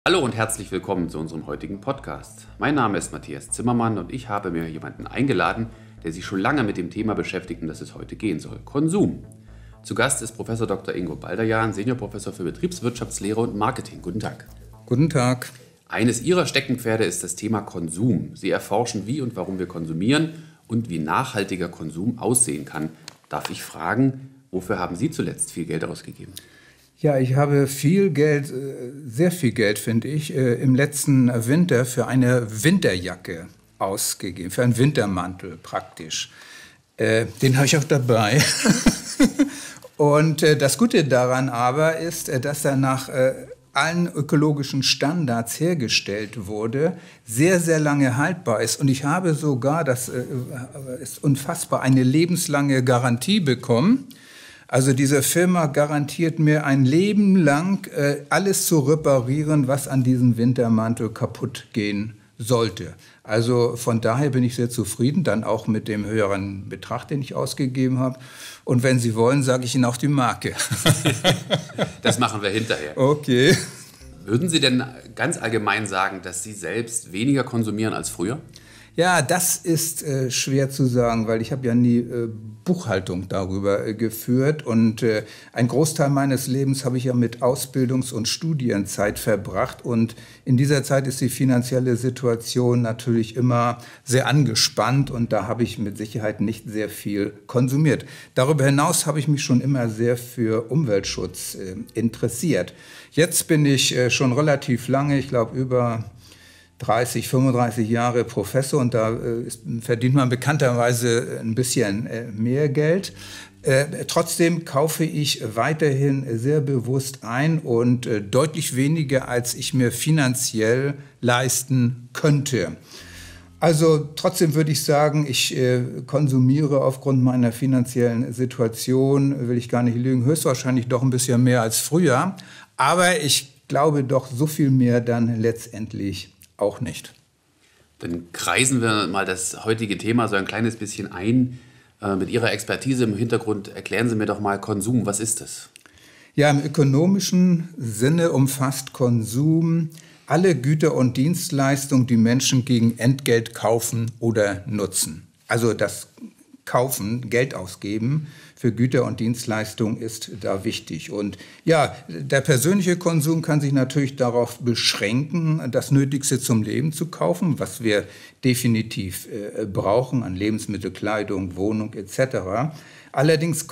Hallo und herzlich willkommen zu unserem heutigen Podcast. Mein Name ist Matthias Zimmermann und ich habe mir jemanden eingeladen, der sich schon lange mit dem Thema beschäftigt, um das es heute gehen soll: Konsum. Zu Gast ist Prof. Dr. Ingo Balderjan, Seniorprofessor für Betriebswirtschaftslehre und Marketing. Guten Tag. Guten Tag. Eines Ihrer Steckenpferde ist das Thema Konsum. Sie erforschen, wie und warum wir konsumieren und wie nachhaltiger Konsum aussehen kann. Darf ich fragen, wofür haben Sie zuletzt viel Geld ausgegeben? Ja, ich habe viel Geld, sehr viel Geld, finde ich, im letzten Winter für eine Winterjacke ausgegeben, für einen Wintermantel praktisch. Den habe ich auch dabei. Und das Gute daran aber ist, dass er nach allen ökologischen Standards hergestellt wurde, sehr, sehr lange haltbar ist. Und ich habe sogar, das ist unfassbar, eine lebenslange Garantie bekommen. Also diese Firma garantiert mir ein Leben lang, alles zu reparieren, was an diesem Wintermantel kaputt gehen sollte. Also von daher bin ich sehr zufrieden, dann auch mit dem höheren Betrag, den ich ausgegeben habe. Und wenn Sie wollen, sage ich Ihnen auch die Marke. Das machen wir hinterher. Okay. Würden Sie denn ganz allgemein sagen, dass Sie selbst weniger konsumieren als früher? Ja, das ist schwer zu sagen, weil ich habe ja nie Buchhaltung darüber geführt. Und ein Großteil meines Lebens habe ich ja mit Ausbildungs- und Studienzeit verbracht. Und in dieser Zeit ist die finanzielle Situation natürlich immer sehr angespannt. Und da habe ich mit Sicherheit nicht sehr viel konsumiert. Darüber hinaus habe ich mich schon immer sehr für Umweltschutz interessiert. Jetzt bin ich schon relativ lange, ich glaube über 30, 35 Jahre Professor, und da verdient man bekannterweise ein bisschen mehr Geld. Trotzdem kaufe ich weiterhin sehr bewusst ein und deutlich weniger, als ich mir finanziell leisten könnte. Also trotzdem würde ich sagen, ich konsumiere aufgrund meiner finanziellen Situation, will ich gar nicht lügen, höchstwahrscheinlich doch ein bisschen mehr als früher. Aber ich glaube doch so viel mehr dann letztendlich auch nicht. Dann kreisen wir mal das heutige Thema so ein kleines bisschen ein. Mit Ihrer Expertise im Hintergrund erklären Sie mir doch mal Konsum. Was ist das? Ja, im ökonomischen Sinne umfasst Konsum alle Güter und Dienstleistungen, die Menschen gegen Entgelt kaufen oder nutzen. Also das Kaufen, Geld ausgeben für Güter und Dienstleistungen ist da wichtig. Und ja, der persönliche Konsum kann sich natürlich darauf beschränken, das Nötigste zum Leben zu kaufen, was wir definitiv brauchen an Lebensmittel, Kleidung, Wohnung etc. Allerdings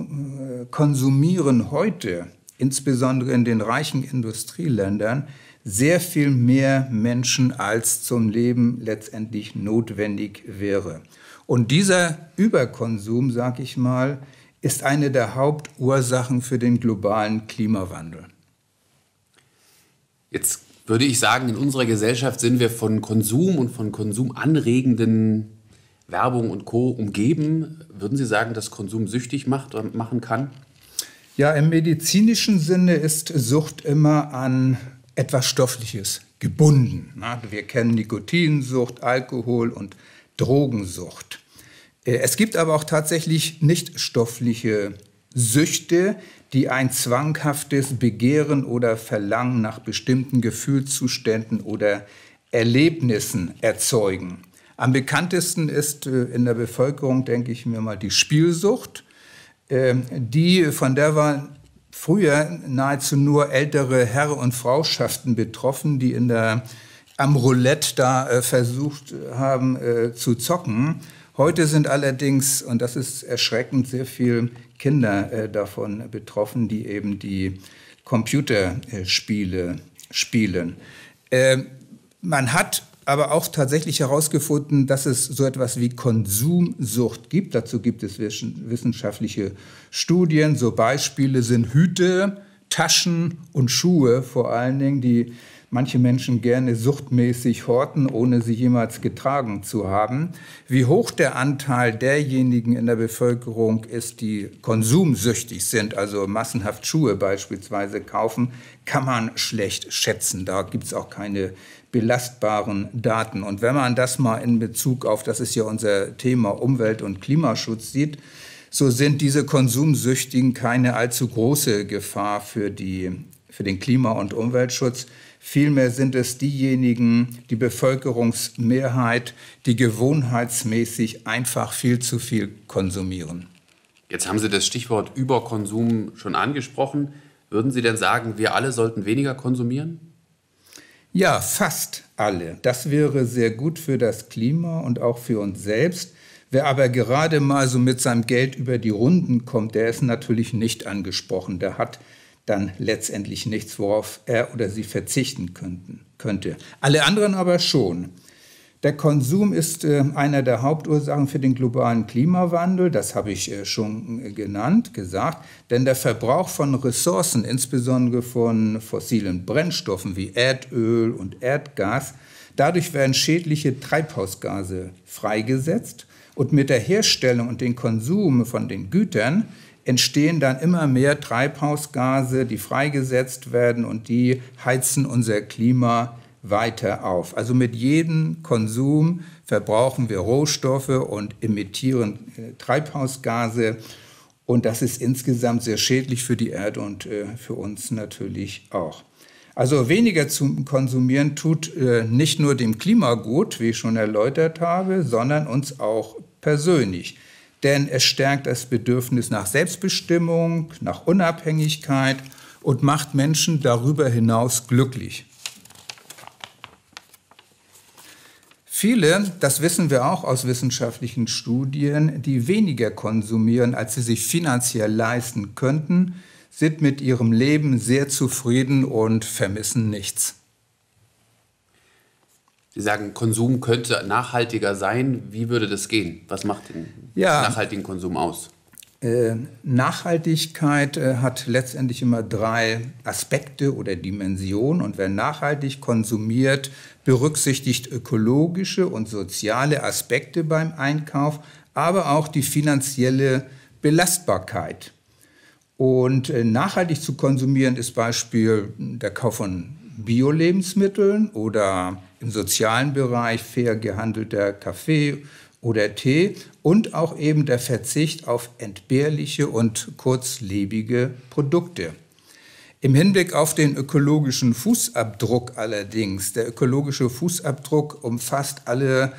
konsumieren heute, insbesondere in den reichen Industrieländern, sehr viel mehr Menschen, als zum Leben letztendlich notwendig wäre. Und dieser Überkonsum, sage ich mal, ist eine der Hauptursachen für den globalen Klimawandel. Jetzt würde ich sagen, in unserer Gesellschaft sind wir von Konsum und von konsumanregenden Werbung und Co. umgeben. Würden Sie sagen, dass Konsum süchtig macht und machen kann? Ja, im medizinischen Sinne ist Sucht immer an etwas Stoffliches gebunden. Wir kennen Nikotinsucht, Alkohol und Drogensucht. Es gibt aber auch tatsächlich nichtstoffliche Süchte, die ein zwanghaftes Begehren oder Verlangen nach bestimmten Gefühlszuständen oder Erlebnissen erzeugen. Am bekanntesten ist in der Bevölkerung, denke ich mir mal, die Spielsucht, von der waren früher nahezu nur ältere Herr- und Frauschaften betroffen, die am Roulette da versucht haben zu zocken. Heute sind allerdings, und das ist erschreckend, sehr viele Kinder davon betroffen, die eben die Computerspiele spielen. Man hat aber auch tatsächlich herausgefunden, dass es so etwas wie Konsumsucht gibt. Dazu gibt es wissenschaftliche Studien. So Beispiele sind Hüte, Taschen und Schuhe vor allen Dingen, die manche Menschen gerne suchtmäßig horten, ohne sie jemals getragen zu haben. Wie hoch der Anteil derjenigen in der Bevölkerung ist, die konsumsüchtig sind, also massenhaft Schuhe beispielsweise kaufen, kann man schlecht schätzen. Da gibt es auch keine belastbaren Daten. Und wenn man das mal in Bezug auf, das ist ja unser Thema, Umwelt- und Klimaschutz sieht, so sind diese Konsumsüchtigen keine allzu große Gefahr für den Klima- und Umweltschutz. Vielmehr sind es diejenigen, die Bevölkerungsmehrheit, die gewohnheitsmäßig einfach viel zu viel konsumieren. Jetzt haben Sie das Stichwort Überkonsum schon angesprochen. Würden Sie denn sagen, wir alle sollten weniger konsumieren? Ja, fast alle. Das wäre sehr gut für das Klima und auch für uns selbst. Wer aber gerade mal so mit seinem Geld über die Runden kommt, der ist natürlich nicht angesprochen. Der hat dann letztendlich nichts, worauf er oder sie verzichten könnte. Alle anderen aber schon. Der Konsum ist einer der Hauptursachen für den globalen Klimawandel, das habe ich schon gesagt, denn der Verbrauch von Ressourcen, insbesondere von fossilen Brennstoffen wie Erdöl und Erdgas, dadurch werden schädliche Treibhausgase freigesetzt und mit der Herstellung und dem Konsum von den Gütern entstehen dann immer mehr Treibhausgase, die freigesetzt werden und die heizen unser Klima weiter auf. Also mit jedem Konsum verbrauchen wir Rohstoffe und emittieren Treibhausgase. Und das ist insgesamt sehr schädlich für die Erde und für uns natürlich auch. Also weniger zu konsumieren tut nicht nur dem Klima gut, wie ich schon erläutert habe, sondern uns auch persönlich. Denn es stärkt das Bedürfnis nach Selbstbestimmung, nach Unabhängigkeit und macht Menschen darüber hinaus glücklich. Viele, das wissen wir auch aus wissenschaftlichen Studien, die weniger konsumieren, als sie sich finanziell leisten könnten, sind mit ihrem Leben sehr zufrieden und vermissen nichts. Sie sagen, Konsum könnte nachhaltiger sein. Wie würde das gehen? Was macht den nachhaltigen Konsum aus? Nachhaltigkeit hat letztendlich immer 3 Aspekte oder Dimensionen. Und wer nachhaltig konsumiert, berücksichtigt ökologische und soziale Aspekte beim Einkauf, aber auch die finanzielle Belastbarkeit. Und nachhaltig zu konsumieren ist Beispiel der Kauf von Bio-Lebensmitteln oder im sozialen Bereich fair gehandelter Kaffee oder Tee und auch eben der Verzicht auf entbehrliche und kurzlebige Produkte. Im Hinblick auf den ökologischen Fußabdruck allerdings, der ökologische Fußabdruck umfasst alle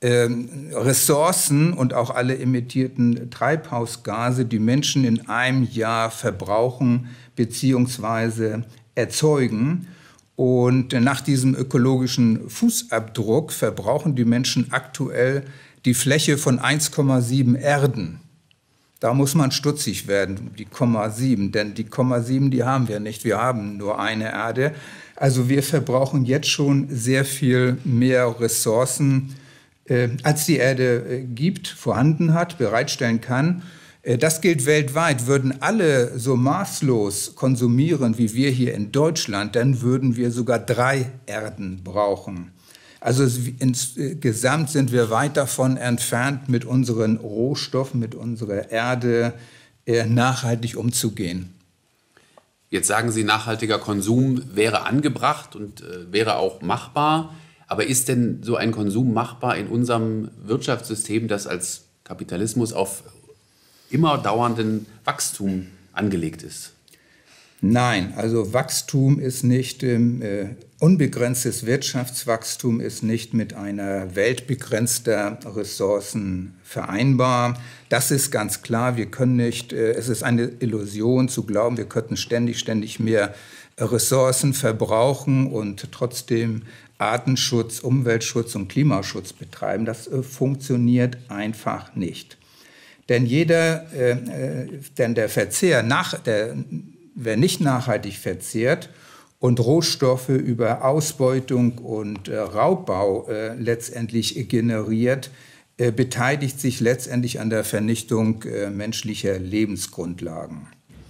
Ressourcen und auch alle emittierten Treibhausgase, die Menschen in einem Jahr verbrauchen bzw. erzeugen. Und nach diesem ökologischen Fußabdruck verbrauchen die Menschen aktuell die Fläche von 1,7 Erden. Da muss man stutzig werden, die 0,7, denn die 0,7, die haben wir nicht, wir haben nur eine Erde. Also wir verbrauchen jetzt schon sehr viel mehr Ressourcen, als die Erde vorhanden hat, bereitstellen kann. Das gilt weltweit. Würden alle so maßlos konsumieren wie wir hier in Deutschland, dann würden wir sogar 3 Erden brauchen. Also insgesamt sind wir weit davon entfernt, mit unseren Rohstoffen, mit unserer Erde nachhaltig umzugehen. Jetzt sagen Sie, nachhaltiger Konsum wäre angebracht und wäre auch machbar. Aber ist denn so ein Konsum machbar in unserem Wirtschaftssystem, das als Kapitalismus auf immer dauernden Wachstum angelegt ist? Nein, also Wachstum ist nicht, unbegrenztes Wirtschaftswachstum ist nicht mit einer Welt begrenzter Ressourcen vereinbar. Das ist ganz klar. Wir können nicht, es ist eine Illusion zu glauben, wir könnten ständig mehr Ressourcen verbrauchen und trotzdem Artenschutz, Umweltschutz und Klimaschutz betreiben. Das funktioniert einfach nicht. Denn der Verzehr, wer nicht nachhaltig verzehrt und Rohstoffe über Ausbeutung und Raubbau letztendlich generiert, beteiligt sich letztendlich an der Vernichtung menschlicher Lebensgrundlagen.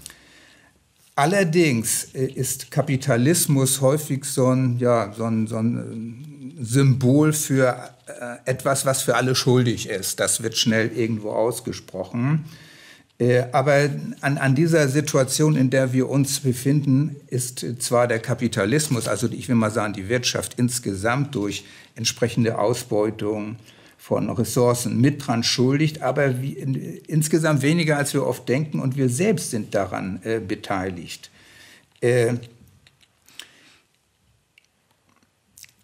Allerdings ist Kapitalismus häufig so ein Symbol für etwas, was für alle schuldig ist. Das wird schnell irgendwo ausgesprochen. Aber an dieser Situation, in der wir uns befinden, ist zwar der Kapitalismus, also ich will mal sagen, die Wirtschaft insgesamt durch entsprechende Ausbeutung von Ressourcen mit dran schuldig, aber insgesamt weniger, als wir oft denken, und wir selbst sind daran beteiligt.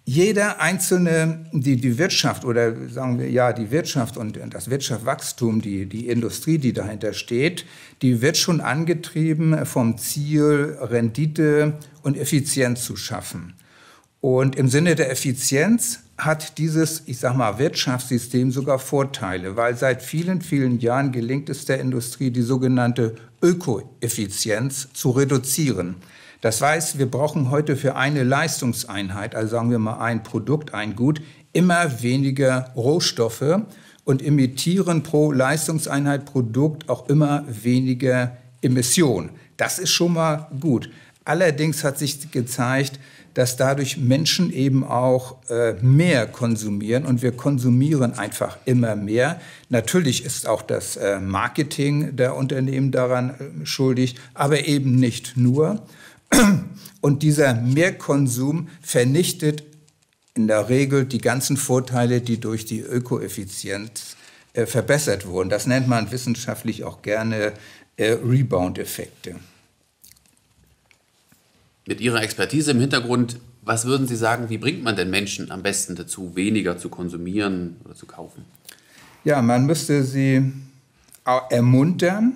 Jeder einzelne, die Wirtschaft oder sagen wir ja die Wirtschaft und das Wirtschaftswachstum, die Industrie, die dahinter steht, die wird schon angetrieben vom Ziel, Rendite und Effizienz zu schaffen. Und im Sinne der Effizienz hat dieses, ich sag mal, Wirtschaftssystem sogar Vorteile, weil seit vielen, vielen Jahren gelingt es der Industrie, die sogenannte Ökoeffizienz zu reduzieren. Das heißt, wir brauchen heute für eine Leistungseinheit, also sagen wir mal ein Produkt, ein Gut, immer weniger Rohstoffe und emittieren pro Leistungseinheit Produkt auch immer weniger Emissionen. Das ist schon mal gut. Allerdings hat sich gezeigt, dass dadurch Menschen eben auch mehr konsumieren und wir konsumieren einfach immer mehr. Natürlich ist auch das Marketing der Unternehmen daran schuldig, aber eben nicht nur. Und dieser Mehrkonsum vernichtet in der Regel die ganzen Vorteile, die durch die Ökoeffizienz verbessert wurden. Das nennt man wissenschaftlich auch gerne Rebound-Effekte. Mit Ihrer Expertise im Hintergrund, was würden Sie sagen, wie bringt man denn Menschen am besten dazu, weniger zu konsumieren oder zu kaufen? Ja, man müsste sie ermuntern,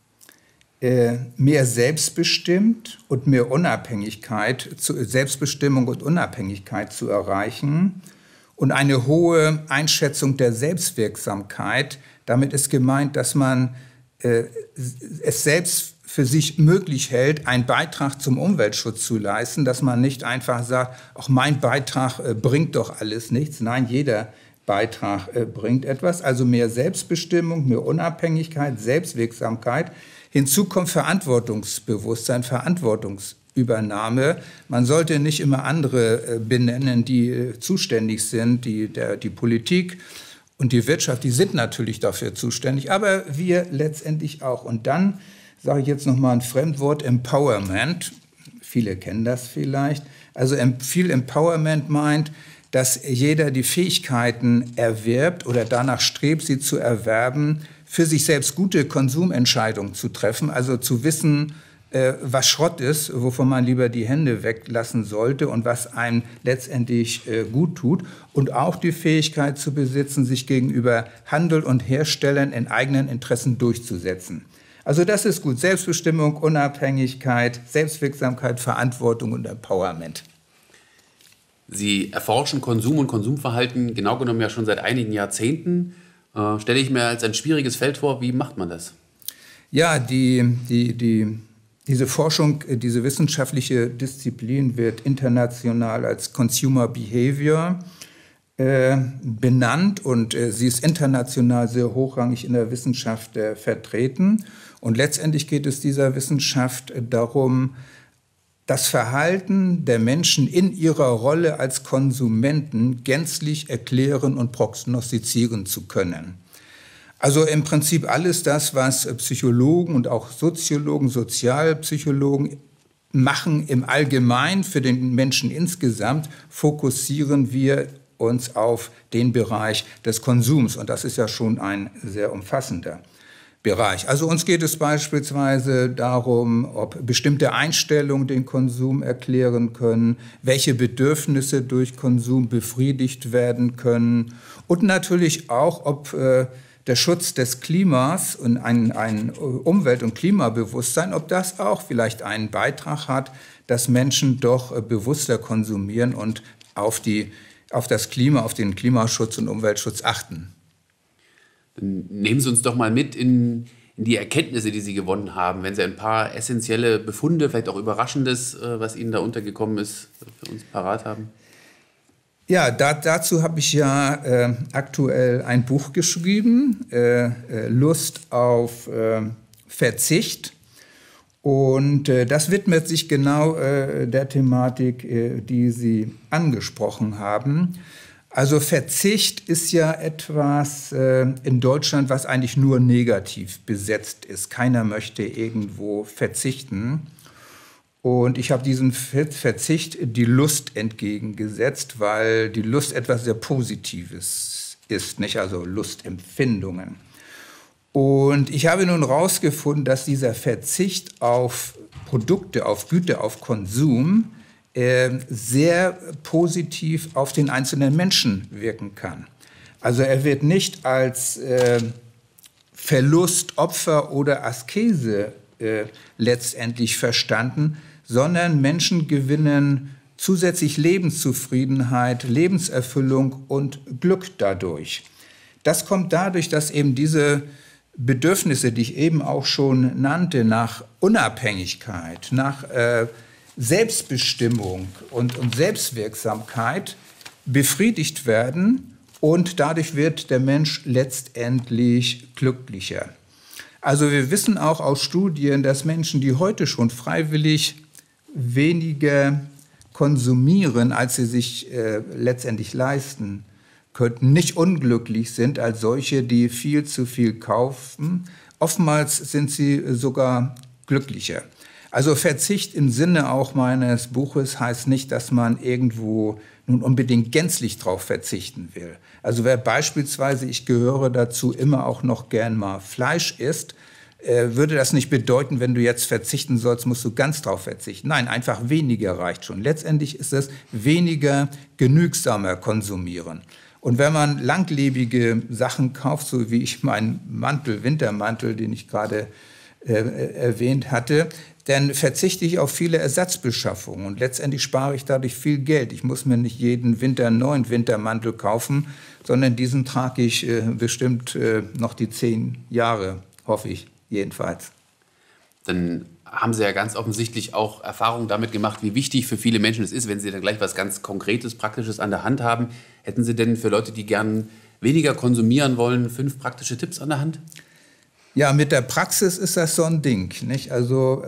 mehr selbstbestimmt und mehr Selbstbestimmung und Unabhängigkeit zu erreichen und eine hohe Einschätzung der Selbstwirksamkeit. Damit ist gemeint, dass man es selbst für sich möglich hält, einen Beitrag zum Umweltschutz zu leisten, dass man nicht einfach sagt, auch mein Beitrag bringt doch alles nichts. Nein, jeder Beitrag bringt etwas. Also mehr Selbstbestimmung, mehr Unabhängigkeit, Selbstwirksamkeit. Hinzu kommt Verantwortungsbewusstsein, Verantwortungsübernahme. Man sollte nicht immer andere benennen, die zuständig sind, die Politik und die Wirtschaft, die sind natürlich dafür zuständig, aber wir letztendlich auch. Und dann sage ich jetzt noch mal ein Fremdwort, Empowerment. Viele kennen das vielleicht. Also viel Empowerment meint, dass jeder die Fähigkeiten erwirbt oder danach strebt, sie zu erwerben, für sich selbst gute Konsumentscheidungen zu treffen, also zu wissen, was Schrott ist, wovon man lieber die Hände weglassen sollte und was einem letztendlich gut tut. Und auch die Fähigkeit zu besitzen, sich gegenüber Handel und Herstellern in eigenen Interessen durchzusetzen. Also das ist gut. Selbstbestimmung, Unabhängigkeit, Selbstwirksamkeit, Verantwortung und Empowerment. Sie erforschen Konsum und Konsumverhalten genau genommen ja schon seit einigen Jahrzehnten. Stelle ich mir als ein schwieriges Feld vor. Wie macht man das? Ja, diese Forschung, diese wissenschaftliche Disziplin wird international als Consumer Behavior benannt und sie ist international sehr hochrangig in der Wissenschaft vertreten. Und letztendlich geht es dieser Wissenschaft darum, das Verhalten der Menschen in ihrer Rolle als Konsumenten gänzlich erklären und prognostizieren zu können. Also im Prinzip alles das, was Psychologen und auch Soziologen, Sozialpsychologen machen im Allgemeinen für den Menschen insgesamt, fokussieren wir uns auf den Bereich des Konsums. Und das ist ja schon ein sehr umfassender Bereich. Also uns geht es beispielsweise darum, ob bestimmte Einstellungen den Konsum erklären können, welche Bedürfnisse durch Konsum befriedigt werden können und natürlich auch, ob der Schutz des Klimas und ein Umwelt- und Klimabewusstsein, ob das auch vielleicht einen Beitrag hat, dass Menschen doch bewusster konsumieren und auf das Klima, auf den Klimaschutz und Umweltschutz achten. Dann nehmen Sie uns doch mal mit in die Erkenntnisse, die Sie gewonnen haben, wenn Sie ein paar essentielle Befunde, vielleicht auch Überraschendes, was Ihnen da untergekommen ist, für uns parat haben. Ja, dazu habe ich ja aktuell ein Buch geschrieben, Lust auf Verzicht. Und das widmet sich genau der Thematik, die Sie angesprochen haben. Also Verzicht ist ja etwas in Deutschland, was eigentlich nur negativ besetzt ist. Keiner möchte irgendwo verzichten. Und ich habe diesem Verzicht die Lust entgegengesetzt, weil die Lust etwas sehr Positives ist, nicht? Also Lustempfindungen. Und ich habe nun herausgefunden, dass dieser Verzicht auf Produkte, auf Güter, auf Konsum sehr positiv auf den einzelnen Menschen wirken kann. Also er wird nicht als Verlust, Opfer oder Askese letztendlich verstanden, sondern Menschen gewinnen zusätzlich Lebenszufriedenheit, Lebenserfüllung und Glück dadurch. Das kommt dadurch, dass eben diese Bedürfnisse, die ich eben auch schon nannte, nach Unabhängigkeit, nach Selbstbestimmung und Selbstwirksamkeit befriedigt werden und dadurch wird der Mensch letztendlich glücklicher. Also wir wissen auch aus Studien, dass Menschen, die heute schon freiwillig weniger konsumieren, als sie sich letztendlich leisten könnten, nicht unglücklich sind als solche, die viel zu viel kaufen. Oftmals sind sie sogar glücklicher. Also Verzicht im Sinne auch meines Buches heißt nicht, dass man irgendwo nun unbedingt gänzlich drauf verzichten will. Also wer beispielsweise, ich gehöre dazu, immer auch noch gern mal Fleisch isst, würde das nicht bedeuten, wenn du jetzt verzichten sollst, musst du ganz drauf verzichten. Nein, einfach weniger reicht schon. Letztendlich ist es weniger genügsamer konsumieren. Und wenn man langlebige Sachen kauft, so wie ich meinen Mantel, Wintermantel, den ich gerade erwähnt hatte, dann verzichte ich auf viele Ersatzbeschaffungen und letztendlich spare ich dadurch viel Geld. Ich muss mir nicht jeden Winter einen neuen Wintermantel kaufen, sondern diesen trage ich bestimmt noch die 10 Jahre, hoffe ich jedenfalls. Dann haben Sie ja ganz offensichtlich auch Erfahrungen damit gemacht, wie wichtig für viele Menschen es ist, wenn Sie dann gleich was ganz Konkretes, Praktisches an der Hand haben. Hätten Sie denn für Leute, die gern weniger konsumieren wollen, 5 praktische Tipps an der Hand? Ja, mit der Praxis ist das so ein Ding, nicht? Also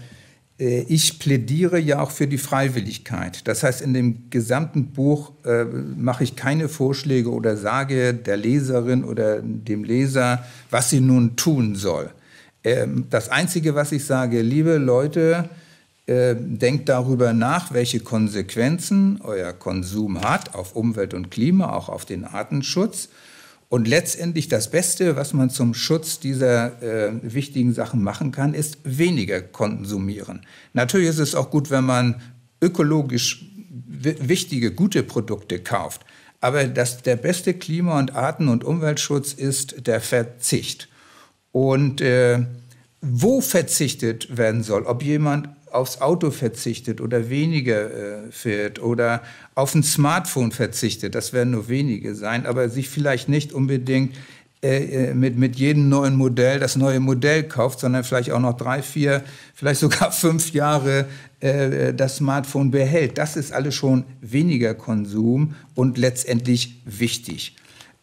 ich plädiere ja auch für die Freiwilligkeit. Das heißt, in dem gesamten Buch mache ich keine Vorschläge oder sage der Leserin oder dem Leser, was sie nun tun soll. Das Einzige, was ich sage, liebe Leute, denkt darüber nach, welche Konsequenzen euer Konsum hat auf Umwelt und Klima, auch auf den Artenschutz. Und letztendlich das Beste, was man zum Schutz dieser wichtigen Sachen machen kann, ist weniger konsumieren. Natürlich ist es auch gut, wenn man ökologisch wichtige, gute Produkte kauft. Aber der beste Klima- und Arten- und Umweltschutz ist der Verzicht. Und wo verzichtet werden soll, ob jemand aufs Auto verzichtet oder weniger fährt oder auf ein Smartphone verzichtet, das werden nur wenige sein, aber sich vielleicht nicht unbedingt mit jedem neuen Modell das neue Modell kauft, sondern vielleicht auch noch 3, 4, vielleicht sogar 5 Jahre das Smartphone behält. Das ist alles schon weniger Konsum und letztendlich wichtig.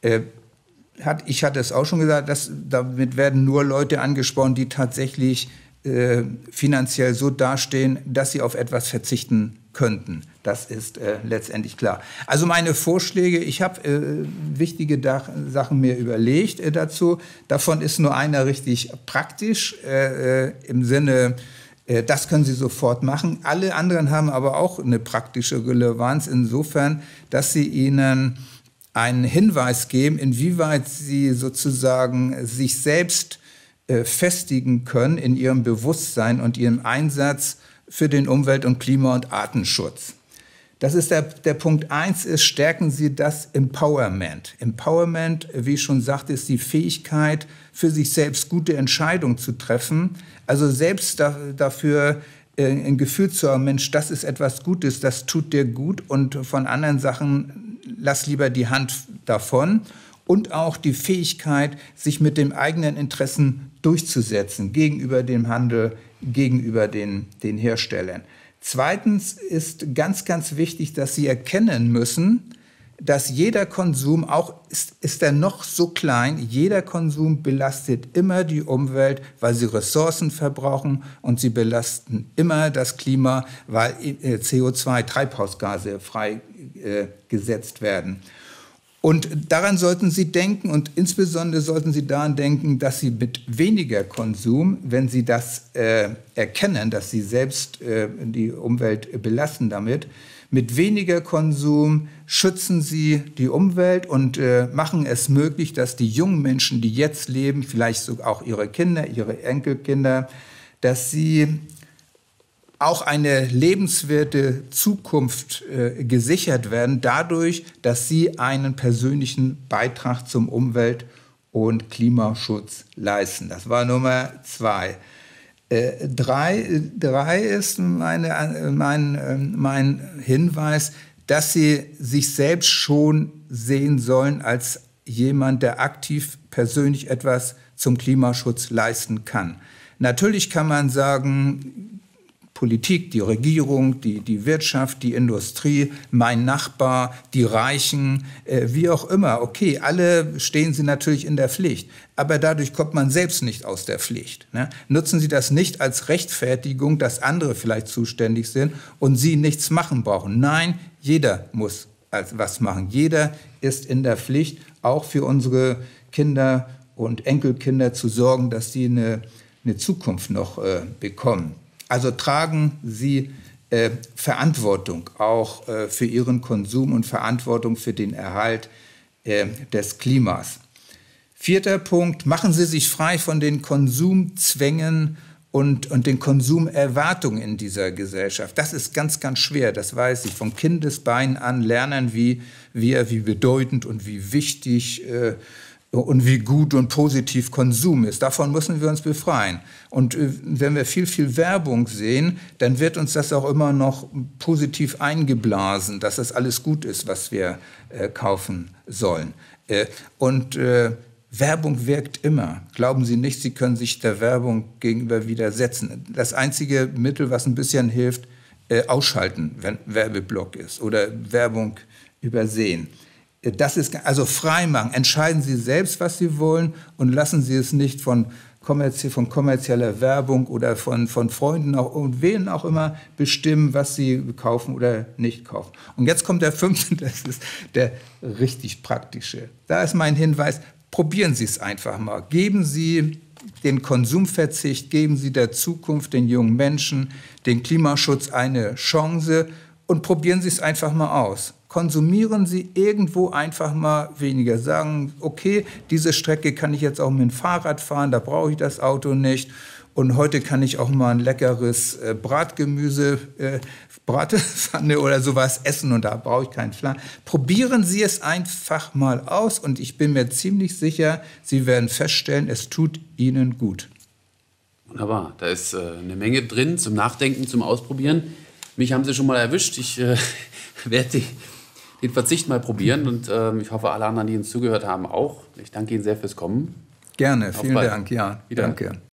Ich hatte es auch schon gesagt, damit werden nur Leute angesprochen, die tatsächlich finanziell so dastehen, dass sie auf etwas verzichten könnten. Das ist letztendlich klar. Also meine Vorschläge, ich habe wichtige Sachen mir überlegt dazu. Davon ist nur einer richtig praktisch im Sinne, das können Sie sofort machen. Alle anderen haben aber auch eine praktische Relevanz insofern, dass sie Ihnen einen Hinweis geben, inwieweit Sie sozusagen sich selbst festigen können in ihrem Bewusstsein und ihrem Einsatz für den Umwelt- und Klima- und Artenschutz. Das ist der Punkt 1 ist, stärken Sie das Empowerment. Empowerment, wie ich schon sagte, ist die Fähigkeit, für sich selbst gute Entscheidungen zu treffen. Also selbst dafür ein Gefühl zu haben, Mensch, das ist etwas Gutes, das tut dir gut und von anderen Sachen lass lieber die Hand davon. Und auch die Fähigkeit, sich mit den eigenen Interessen durchzusetzen gegenüber dem Handel, gegenüber den Herstellern. Zweitens ist ganz, ganz wichtig, dass Sie erkennen müssen, dass jeder Konsum, auch ist er noch so klein, jeder Konsum belastet immer die Umwelt, weil sie Ressourcen verbrauchen und sie belasten immer das Klima, weil CO2, Treibhausgase freigesetzt werden. Und daran sollten Sie denken und insbesondere sollten Sie daran denken, dass Sie mit weniger Konsum, wenn Sie das erkennen, dass Sie selbst die Umwelt belasten damit, mit weniger Konsum schützen Sie die Umwelt und machen es möglich, dass die jungen Menschen, die jetzt leben, vielleicht sogar auch ihre Kinder, ihre Enkelkinder, dass sie auch eine lebenswerte Zukunft gesichert werden, dadurch, dass sie einen persönlichen Beitrag zum Umwelt- und Klimaschutz leisten. Das war Nummer 2. 3 ist mein Hinweis, dass sie sich selbst schon sehen sollen als jemand, der aktiv persönlich etwas zum Klimaschutz leisten kann. Natürlich kann man sagen, Politik, die Regierung, die Wirtschaft, die Industrie, mein Nachbar, die Reichen, wie auch immer. Okay, alle stehen sie natürlich in der Pflicht, aber dadurch kommt man selbst nicht aus der Pflicht. Ne? Nutzen Sie das nicht als Rechtfertigung, dass andere vielleicht zuständig sind und Sie nichts machen brauchen. Nein, jeder muss was machen. Jeder ist in der Pflicht, auch für unsere Kinder und Enkelkinder zu sorgen, dass sie eine Zukunft noch bekommen. Also tragen Sie Verantwortung auch für Ihren Konsum und Verantwortung für den Erhalt des Klimas. 4. Punkt, machen Sie sich frei von den Konsumzwängen und den Konsumerwartungen in dieser Gesellschaft. Das ist ganz, ganz schwer, das weiß ich. Von Kindesbeinen an lernen wie bedeutend und wie wichtig und wie gut und positiv Konsum ist. Davon müssen wir uns befreien. Und wenn wir viel Werbung sehen, dann wird uns das auch immer noch positiv eingeblasen, dass das alles gut ist, was wir kaufen sollen. Werbung wirkt immer. Glauben Sie nicht, Sie können sich der Werbung gegenüber widersetzen. Das einzige Mittel, was ein bisschen hilft, ausschalten, wenn Werbeblock ist oder Werbung übersehen. Das ist also frei machen. Entscheiden Sie selbst, was Sie wollen und lassen Sie es nicht von kommerzieller Werbung oder von Freunden auch, und wen auch immer bestimmen, was Sie kaufen oder nicht kaufen. Und jetzt kommt der 5., das ist der richtig praktische. Da ist mein Hinweis, probieren Sie es einfach mal. Geben Sie den Konsumverzicht, geben Sie der Zukunft, den jungen Menschen, den Klimaschutz eine Chance und probieren Sie es einfach mal aus. Konsumieren Sie irgendwo einfach mal weniger. Sagen, okay, diese Strecke kann ich jetzt auch mit dem Fahrrad fahren, da brauche ich das Auto nicht. Und heute kann ich auch mal ein leckeres Bratgemüse, Bratpfanne oder sowas essen und da brauche ich keinen Fleisch. Probieren Sie es einfach mal aus und ich bin mir ziemlich sicher, Sie werden feststellen, es tut Ihnen gut. Wunderbar, da ist eine Menge drin zum Nachdenken, zum Ausprobieren. Mich haben Sie schon mal erwischt. Ich werde den Verzicht mal probieren und ich hoffe, alle anderen, die uns zugehört haben, auch. Ich danke Ihnen sehr fürs Kommen. Gerne, vielen Dank. Ja, wieder. Danke.